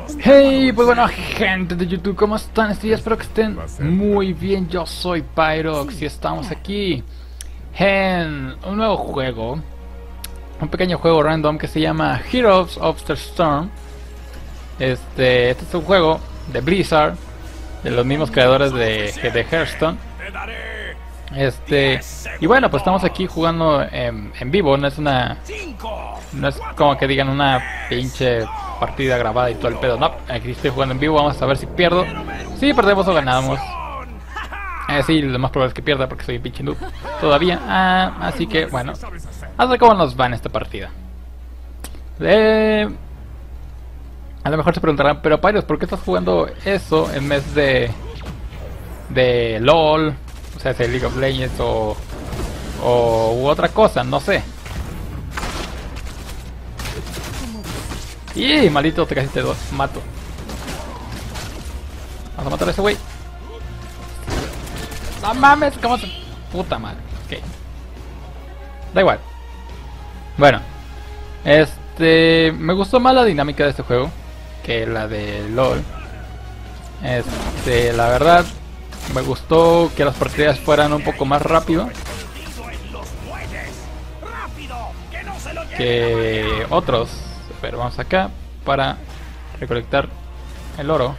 Hey, pues bueno, gente de YouTube, ¿cómo están? Espero que estén muy bien. Yo soy Pyrox y estamos aquí en un nuevo juego, un pequeño juego random que se llama Heroes of the Storm. Este es un juego de Blizzard, de los mismos creadores de Hearthstone. Y bueno, pues estamos aquí jugando en vivo, no es como que digan una pinche partida grabada y todo el pedo. No, aquí estoy jugando en vivo, vamos a ver si pierdo. Si perdemos o ganamos. Sí, lo más probable es que pierda porque soy un pinche noob todavía. Así que bueno, a ver cómo nos va en esta partida. A lo mejor se preguntarán, pero Pyros, ¿por qué estás jugando eso en vez de LOL? O sea, de League of Legends u otra cosa, no sé. ¡Y maldito, te casi te mato! Vamos a matar a ese güey. ¡No mames! ¿Cómo se...? Puta madre. Ok. Da igual. Bueno. Me gustó más la dinámica de este juego que la de LOL. La verdad, me gustó que las partidas fueran un poco más rápido que otros. Pero vamos acá para recolectar el oro.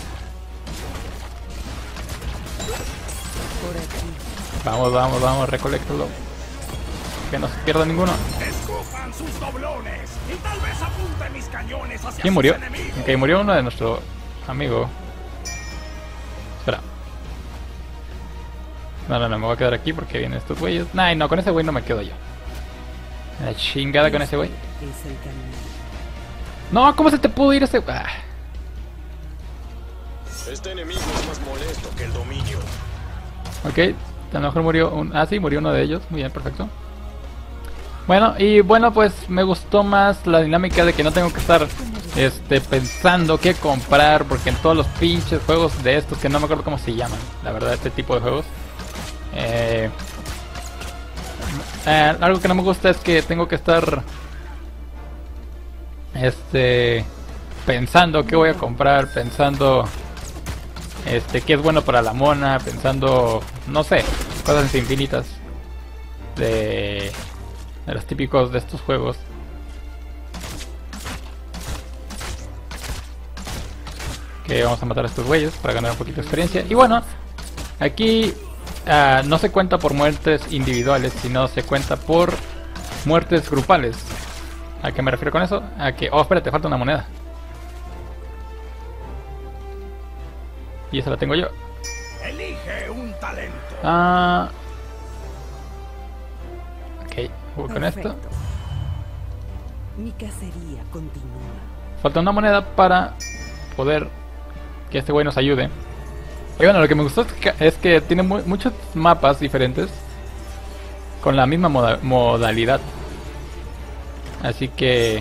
Vamos, recolectalo. Que no se pierda ninguno. ¿Quién murió? Ok, murió uno de nuestro amigo. Espera. No, me voy a quedar aquí porque vienen estos güeyes. Nah, no, con ese güey no me quedo yo. La chingada con ese güey. No, ¿cómo se te pudo ir ese? Este enemigo es más molesto que el dominio. Ok, a lo mejor murió sí, murió uno de ellos. Muy bien, perfecto. Bueno, pues me gustó más la dinámica de que no tengo que estar pensando qué comprar, porque en todos los pinches juegos de estos, que no me acuerdo cómo se llaman, la verdad, este tipo de juegos, algo que no me gusta es que tengo que estar pensando qué voy a comprar, pensando qué es bueno para la mona, pensando, no sé, cosas infinitas de los típicos de estos juegos. Que vamos a matar a estos güeyes para ganar un poquito de experiencia. Y bueno, aquí no se cuenta por muertes individuales, sino se cuenta por muertes grupales. ¿A qué me refiero con eso? A que... Oh, espérate, falta una moneda. Y esa la tengo yo. Elige un talento. Ok, voy con esto. Mi cacería continúa. Falta una moneda para poder que este güey nos ayude. Y bueno, lo que me gustó es que tiene muchos mapas diferentes con la misma modalidad. Así que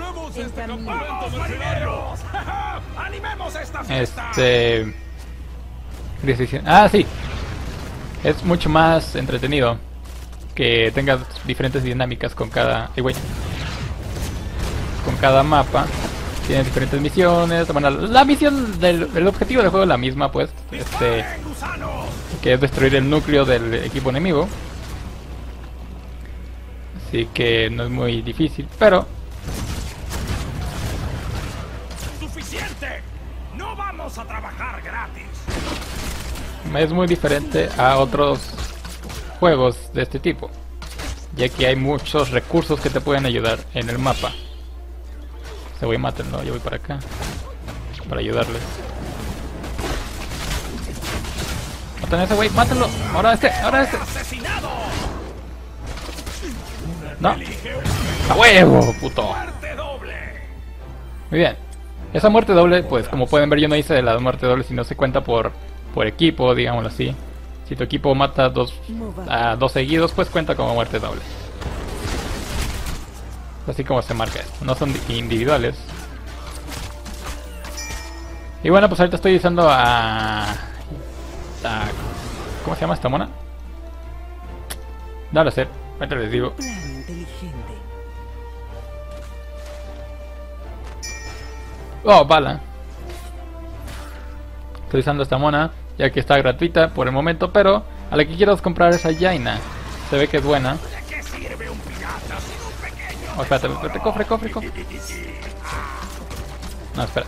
sí, es mucho más entretenido que tengas diferentes dinámicas con cada con cada mapa. Tiene diferentes misiones. Bueno, la misión el objetivo del juego es la misma, pues, que es destruir el núcleo del equipo enemigo. Así que no es muy difícil, pero ¡Suficiente! ¡No vamos a trabajar gratis! es muy diferente a otros juegos de este tipo, ya que hay muchos recursos que te pueden ayudar en el mapa. Se voy a matarlo, yo voy para acá para ayudarles. Matan a ese güey, mátalo. Ahora este. No. ¡A huevo, puto! Muy bien. Esa muerte doble, pues como pueden ver, yo no hice de la muerte doble, sino se cuenta por equipo, digámoslo así. Si tu equipo mata a dos seguidos, pues cuenta como muerte doble. Así como se marca esto. No son individuales. Y bueno, pues ahorita estoy usando ¿cómo se llama esta mona? No lo sé, ahorita les digo. Oh, bala. Estoy usando esta mona, ya que está gratuita por el momento, pero a la que quiero comprar es a Jaina. Se ve que es buena. ¿De qué sirve un pirata sin un pequeño Oh, espérate, cofre. No, espera.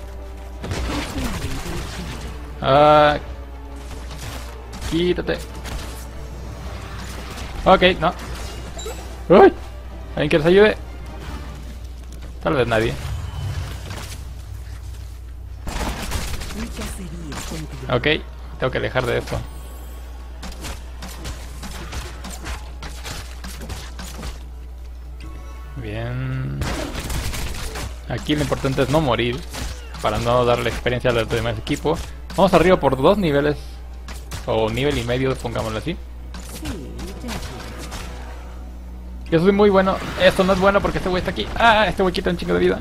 Ah, quítate. Ok, no. ¡Uy! ¿Alguien que les ayude? Tal vez nadie. Mi cacería continúa. Ok, tengo que alejar de esto. Bien. Aquí lo importante es no morir, para no darle experiencia a los demás equipos. Vamos arriba por 2 niveles, o nivel y medio, pongámoslo así. Sí, ya veo. Yo soy muy bueno. Esto no es bueno porque este güey está aquí. Ah, este güey quita un chingo de vida.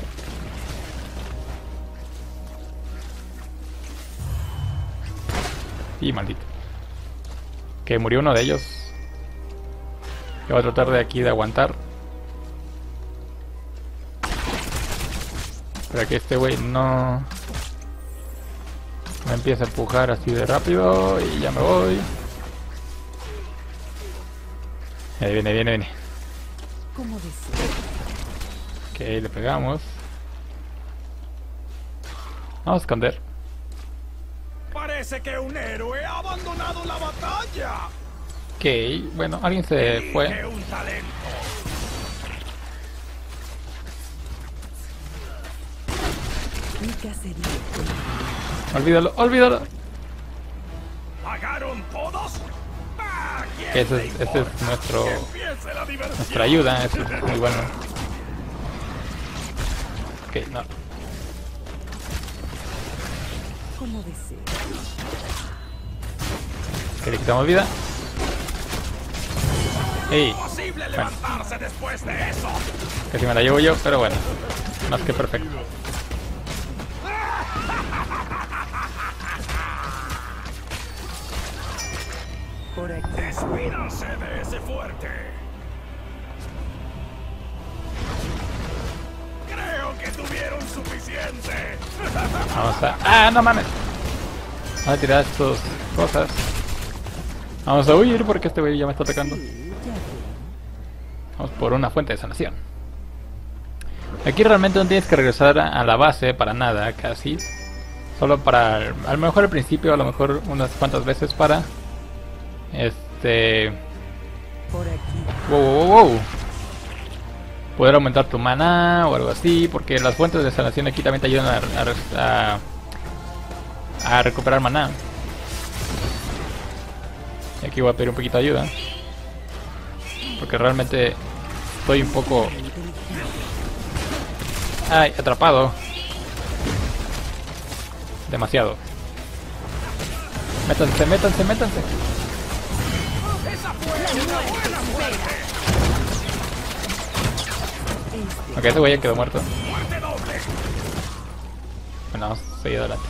Y maldito. Que murió uno de ellos. Yo voy a tratar de aquí de aguantar. Para que este güey no me empiece a empujar así de rápido. Y ya me voy. Ahí viene. Como deseo. Ok, le pegamos. Vamos a esconder. Parece que un héroe ha abandonado la batalla. Ok, bueno, alguien se Elige fue. un talento. Mi cacería continúa. Olvídalo. ¿Pagaron todos? ¿A quién Ese le es importa? nuestro, Que empiece la diversión. nuestra ayuda, eso es muy bueno. Ok, no. Como deseo. Que le quitamos vida. Ey, Imposible levantarse después de eso. casi me la llevo yo, pero bueno. Más que perfecto. Por aquí. Despídanse de ese fuerte. Creo que tuvieron suficiente. Vamos a... ¡Ah, no mames! Vamos a tirar estas cosas. Vamos a huir porque este güey ya me está atacando. Sí, ya veo. Vamos por una fuente de sanación. Aquí realmente no tienes que regresar a la base para nada, casi. Solo para... A lo mejor al principio, a lo mejor unas cuantas veces para... Por aquí. Wow. Poder aumentar tu maná o algo así, porque las fuentes de sanación aquí también te ayudan a recuperar maná. Y aquí voy a pedir un poquito de ayuda, porque realmente estoy un poco... ¡Ay! Atrapado. Demasiado. Métanse. Ok, ese güey ya quedó muerto. Muerte doble. Bueno, vamos a seguir adelante.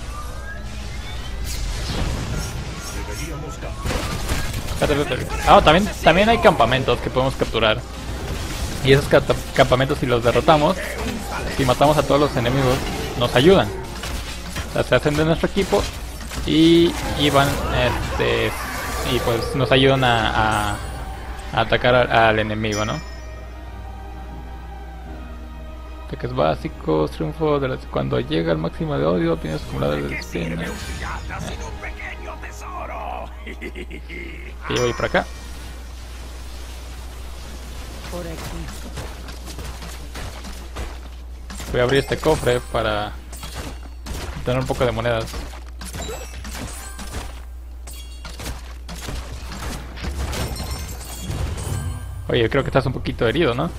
Espérate. Ah, también hay campamentos que podemos capturar. Y esos campamentos, si los derrotamos, si matamos a todos los enemigos, nos ayudan. O sea, se hacen de nuestro equipo y van, y pues nos ayudan a atacar al enemigo, ¿no? Ataques básicos, triunfo de cuando llega al máximo de odio, tienes acumulado el ¿Qué destino. sirve un pirata sin un pequeño tesoro? Y voy por acá. Por aquí. Voy a abrir este cofre para tener un poco de monedas. Oye, creo que estás un poquito herido, ¿no?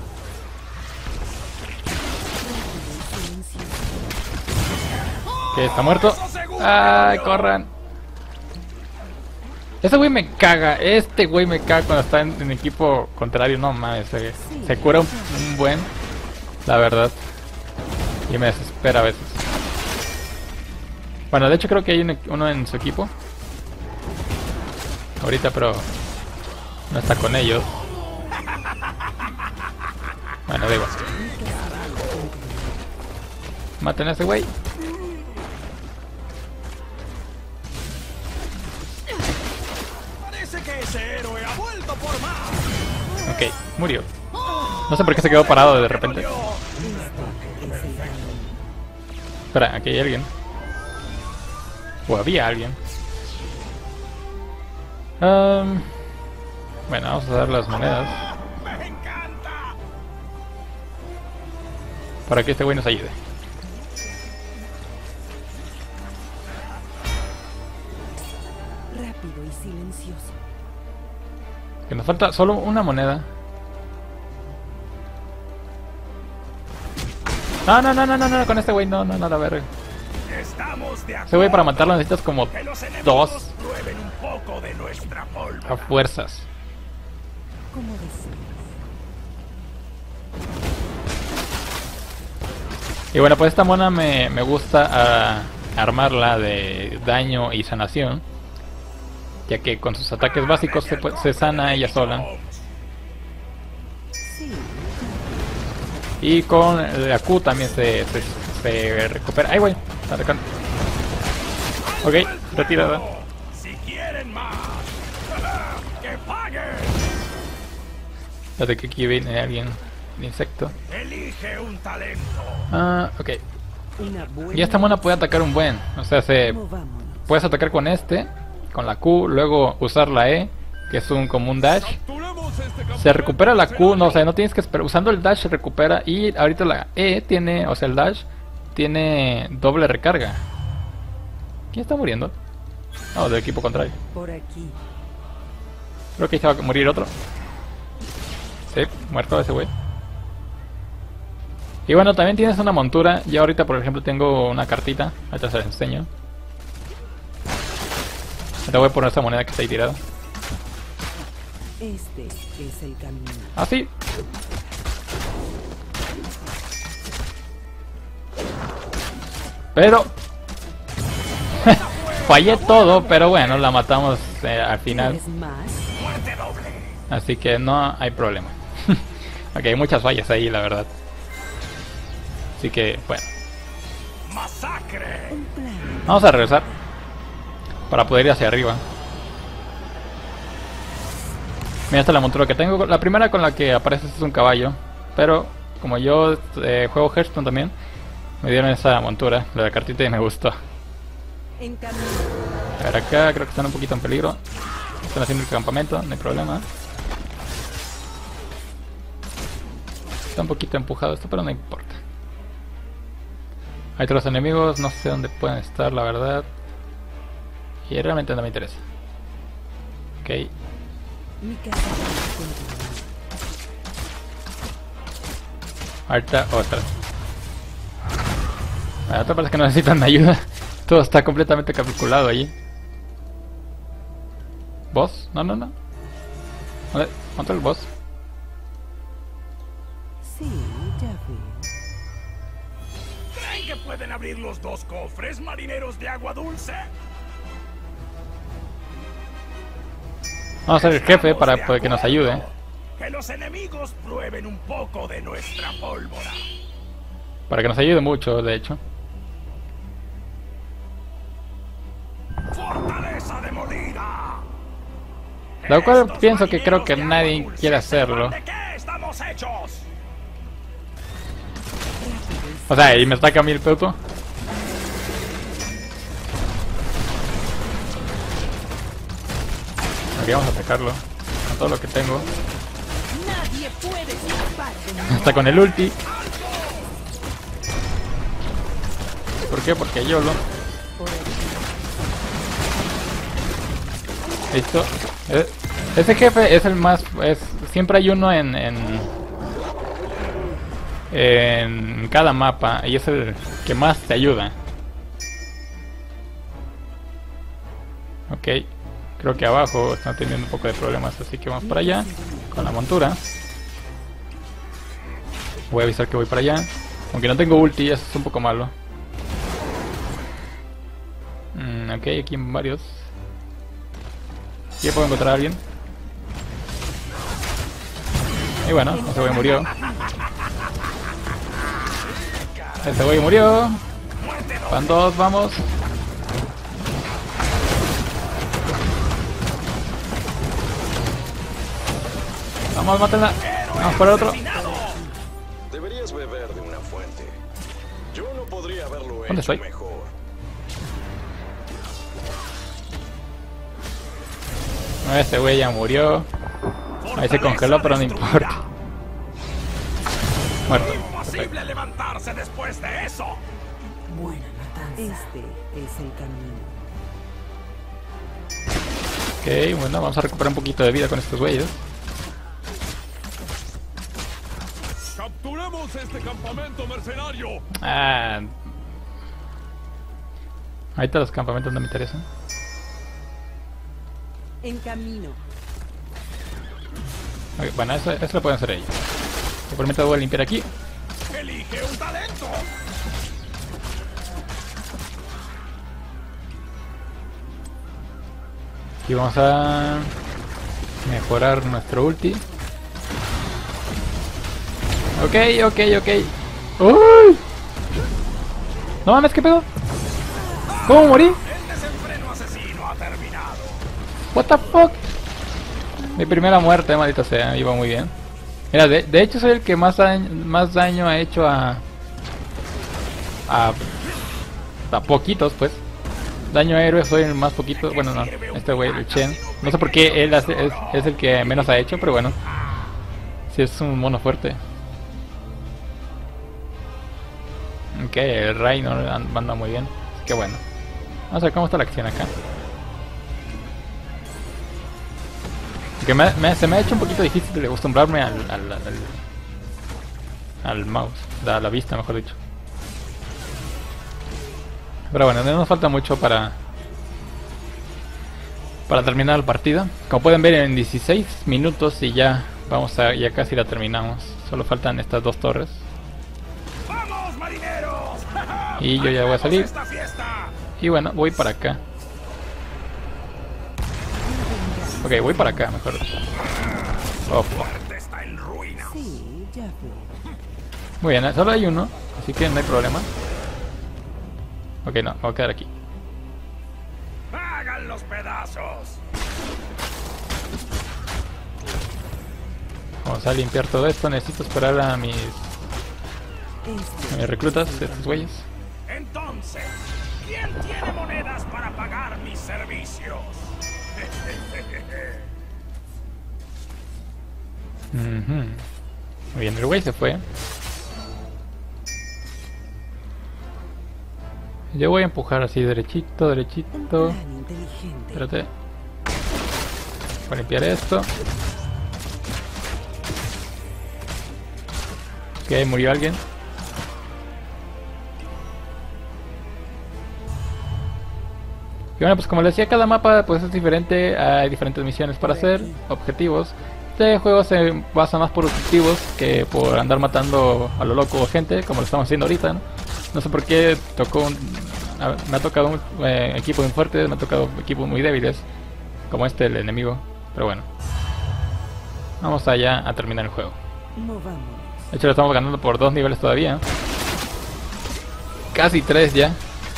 Que está muerto. ¡Ay, corran! Este güey me caga. Este güey me caga cuando está en equipo contrario. No mames, se cura un buen. La verdad. Y me desespera a veces. Bueno, de hecho creo que hay uno en su equipo ahorita, pero no está con ellos. Bueno, da igual. Maten a ese güey. Ok, murió. No sé por qué se quedó parado de repente. Espera, aquí hay alguien. O había alguien. Bueno, vamos a dar las monedas. ¡Me encanta! Para que este güey nos ayude. Rápido y silencioso. Que nos falta solo una moneda. No, no, no, no, no, no, con este güey no, no, no, la verga. Estamos de Ese güey para matarlo necesitas como que los enemigos dos prueben un poco de nuestra pólvora. a fuerzas. Como desees. Y bueno, pues esta mona me gusta armarla de daño y sanación, ya que con sus ataques básicos se sana ella sola. Sí. Y con la Q también se recupera. ¡Ay, güey! Está atacando. Ok, retirada. Si quieren más, que paguen. Fíjate que aquí viene alguien. Un insecto. Elige un talento. Ah, ok. Una buena. Y esta mona puede atacar un buen. O sea, Movámonos. puedes atacar con este, con la Q, luego usar la E, que es como un dash. Se recupera la Q, no, o sea, no tienes que esperar. Usando el dash se recupera. Y ahorita la E tiene, o sea, el dash tiene doble recarga. ¿Quién está muriendo? No, del equipo contrario. Por aquí. Creo que ahí se va a morir otro. Sí, muerto ese güey. Y bueno, también tienes una montura. Yo ahorita, por ejemplo, tengo una cartita. Ahorita se la enseño. Te voy a poner esa moneda que está ahí tirada. Este es el camino. Ah, sí. Pero fallé todo, pero bueno, la matamos al final. ¿Quieres más? Muerte doble. Así que no hay problema. Ok, hay muchas fallas ahí, la verdad. Así que, bueno. Masacre. Un plan. Vamos a regresar para poder ir hacia arriba. Mira, esta es la montura que tengo. La primera con la que aparece es un caballo. Pero como yo juego Hearthstone también, me dieron esa montura, la de cartita, y me gustó. En camino. A ver, acá creo que están un poquito en peligro. Están haciendo el campamento, no hay problema. Está un poquito empujado esto, pero no importa. Hay otros enemigos, no sé dónde pueden estar, la verdad. Y realmente no me interesa. Ok. Mi casa continúa. Ahorita otra. La otra parece que no necesitan ayuda. Todo está completamente calculado allí. ¿Boss? No, no, no. ¿Dónde está el boss? Sí, ya veo. ¿Creen que pueden abrir los dos cofres, marineros de agua dulce? Vamos a ser el jefe para que nos ayude. Que los enemigos prueben un poco de nuestra pólvora. Para que nos ayude mucho, de hecho. Fortaleza demolida. Lo cual Estos pienso que creo que marineros de agua nadie dulce quiere sepan hacerlo. ¿De qué estamos hechos? O sea, y me ataca a mí el puto. Ok, vamos a atacarlo. Con todo lo que tengo. Nadie puede escapar de mí. Hasta con el ulti. ¿Por qué? Porque yo lo... Por aquí. Listo. Ese jefe es el más... siempre hay uno en cada mapa. Y es el que más te ayuda. Ok. Creo que abajo están teniendo un poco de problemas. Así que vamos para allá. Con la montura. Voy a avisar que voy para allá. Aunque no tengo ulti, eso es un poco malo. Ok, aquí hay varios. ¿Aquí puedo encontrar a alguien? Y bueno, ese güey murió. Ese güey murió. Van dos, vamos. Vamos, mátenla. Vamos por el otro. Deberías beber de una fuente. Yo no podría haberlo ¿Dónde hecho estoy? mejor. No, este güey ya murió. Ahí se congeló, pero no importa. Muerto. Imposible levantarse después de eso. Buena matanza. Este es el camino. Ok, bueno, vamos a recuperar un poquito de vida con estos güeyes. Capturemos este campamento mercenario. Ah. Ahorita los campamentos no me interesan. En camino. Ok, bueno, eso lo pueden hacer ellos. Yo por mientras voy a limpiar aquí. Elige un talento. Y vamos a mejorar nuestro ulti. Ok. ¡Uy! No mames, ¿qué pedo? ¿Cómo morí? El desenfreno asesino ha terminado. What the fuck? Mi primera muerte, maldita sea, iba muy bien. Mira, de hecho soy el que más daño ha hecho a poquitos, pues. Daño a héroe soy el más poquito. Bueno, no, este güey, el Chen. No sé por qué él es el que menos ha hecho, pero bueno. Sí, es un mono fuerte. Ok, el Ray no anda muy bien. Así que bueno. Vamos a ver cómo está la acción acá. Que se me ha hecho un poquito difícil de acostumbrarme al mouse, a la vista, mejor dicho. Pero bueno, no nos falta mucho para terminar el partido. Como pueden ver, en 16 minutos y ya ya casi la terminamos. Solo faltan estas dos torres. ¡Vamos, marineros! Y yo ya voy a salir. ¡Esta fiesta! Y bueno, voy para acá. Ok, voy para acá, mejor. Oh, fuck. Fuerte está en ruinas. Sí, ya veo. Muy bien, solo hay uno, así que no hay problema. Ok, no, me voy a quedar aquí. ¡Hagan los pedazos! Vamos a limpiar todo esto. Necesito esperar a mis Este reclutas, estos güeyes. Entonces, ¿quién tiene monedas para pagar mis servicios? Ujú. Muy bien, el güey se fue. Yo voy a empujar así derechito. un plan inteligente. Espérate. Voy a limpiar esto. Ok, murió alguien. Y bueno, pues como les decía, cada mapa pues es diferente. Hay diferentes misiones para hacer, objetivos. Este juego se basa más por objetivos que por andar matando a lo loco gente, como lo estamos haciendo ahorita, ¿no? No sé por qué me ha tocado equipos muy fuertes, me ha tocado equipos muy débiles, como el enemigo. Pero bueno, vamos allá a terminar el juego. Movamos. De hecho lo estamos ganando por 2 niveles todavía. Casi 3 ya.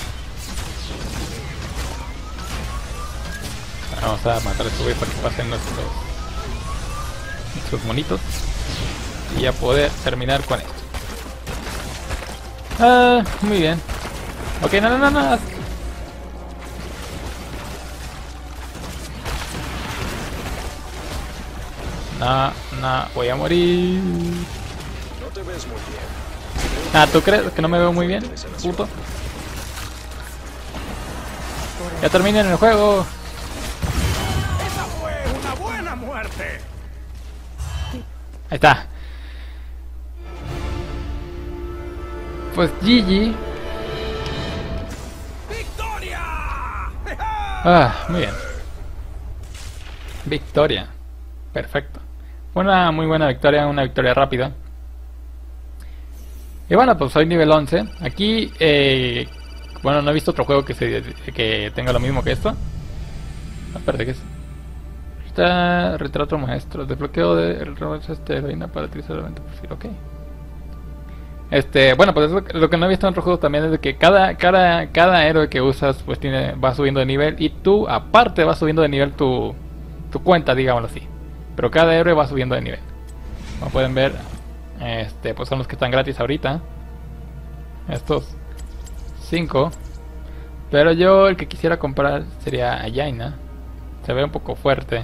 Vamos a matar a este güey para que pasen nuestros monitos. Y ya poder terminar con esto. Muy bien. Ok, no. No, voy a morir. No te ves muy bien. Ah, ¿tú crees que no me veo muy bien? Puto. Ya terminen el juego. ¡Esa fue una buena muerte! Ahí está. Pues GG. ¡Victoria! Muy bien. Victoria. Perfecto. Una muy buena victoria, una victoria rápida. Y bueno, pues soy nivel 11. Aquí, bueno, no he visto otro juego que tenga lo mismo que esto. Espérate, ¿qué es? Está retrato maestro. Desbloqueo de heroína para utilizar el evento perfil. Ok. Bueno, pues lo que no he visto en otros juegos también es de que cada héroe que usas pues va subiendo de nivel. Y tú aparte vas subiendo de nivel tu cuenta, digámoslo así. Pero cada héroe va subiendo de nivel. Como pueden ver, pues son los que están gratis ahorita. Estos 5. Pero yo el que quisiera comprar sería a Jaina. Se ve un poco fuerte.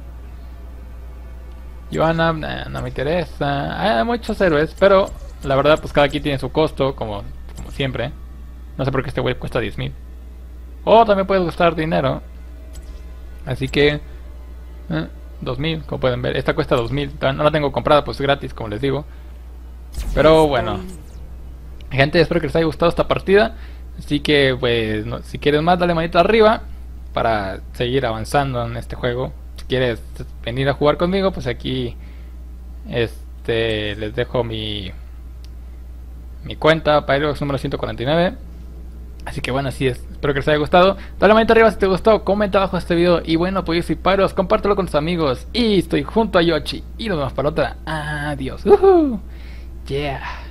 Johanna, no me interesa. Hay muchos héroes, pero la verdad pues cada quien tiene su costo, como siempre. No sé por qué este güey cuesta 10.000. O también puede costar dinero. Así que 2.000, como pueden ver. Esta cuesta 2.000. No la tengo comprada, pues gratis, como les digo. Pero bueno, gente, espero que les haya gustado esta partida. Así que pues si quieres más, dale manita arriba para seguir avanzando en este juego. Si quieres venir a jugar conmigo, pues aquí les dejo mi cuenta, Pyrox número 149. Así que bueno, así es. Espero que les haya gustado. Dale manita arriba si te gustó, comenta abajo este video. Y bueno, pues yo soy Pyrox, compártelo con tus amigos. Y estoy junto a Yoshi. Y nos vemos para otra. Adiós. Yeah.